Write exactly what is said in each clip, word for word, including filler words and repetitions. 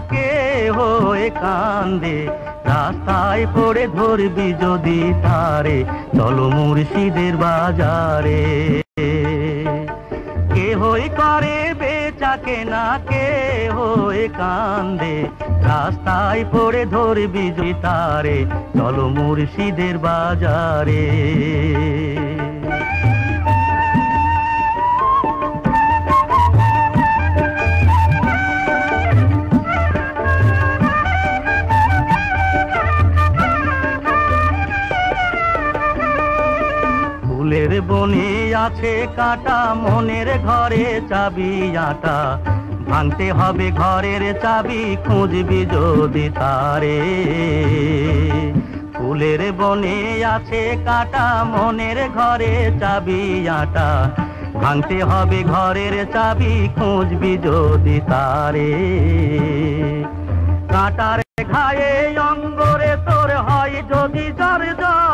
কে হয়ে কান্দে, রাস্তায় পড়ে ধরবি যদি তারে, চলো মুর্শিদের বাজারে। কে হই করে বেচা কেনা, কে হয়ে কান্দে, রাস্তায় পড়ে ধরবি যদি তারে, চলো মুর্শিদের বাজারে। ফুলের বনে আছে কাঁটা, মনের ঘরে চাবি আটা, ভাঙতে হবে ঘরের চাবি, খুঁজবি যদি তারে। ফুলের বনে আছে কাঁটা, মনের ঘরে চাবি আটা, ভাঙতে হবে ঘরের চাবি, খুঁজবি যদি তারে। কাঁটার ঘায়ে অঙ্গরে তোর হয় যদি জ্বর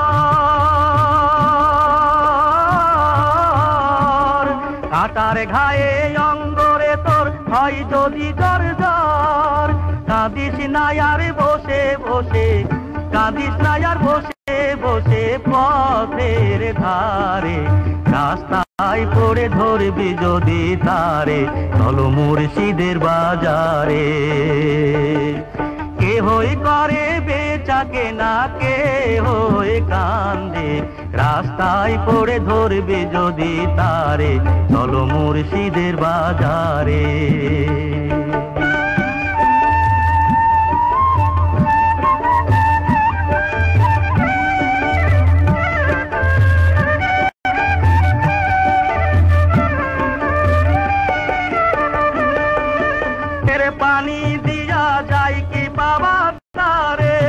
জ্বর, কাঁটার ঘায়ে অঙ্গরে তোর হয় যদি জ্বর জ্বর, কাঁদিস না আর বসে বসে, কাঁদিস না আর বসে বসে পথের ধারে, রাস্তায় পড়ে ধরবি যদি তারে, চলো মুর্শিদের বাজারে। কে হই করে বেচা কেনা, কে হয়ে কান্দে, রাস্তায় পড়ে ধরবি যদি তারে, চলো মুর্শিদের বাজারে। পানি দিয়া যায় কি বাবা তারে,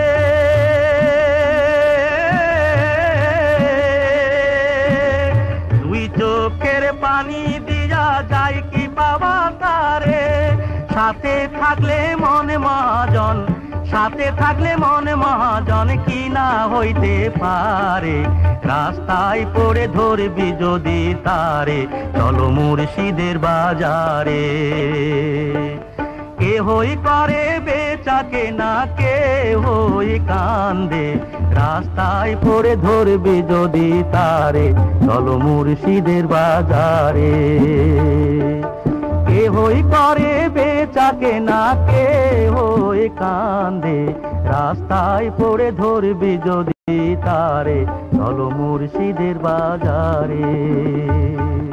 দুই চোখের পানি দিয়া যায় কি বাবা তারে, সাথে থাকলে মনে মহাজন, সাথে থাকলে মনে মহাজন, কি না হইতে পারে, রাস্তায় পড়ে ধরবি যদি তারে, চলো মুর্শিদের বাজারে। কে হই করে বেচা কেনা, কে হই কান্দে, রাস্তায় পড়ে ধরবি যদি তারে, চলো মুর্শিদের বাজারে। কে হই করে বেচা কেনা, কে হই কান্দে, রাস্তায় পড়ে ধরবি যদি তারে, চলো মুর্শিদের বাজারে।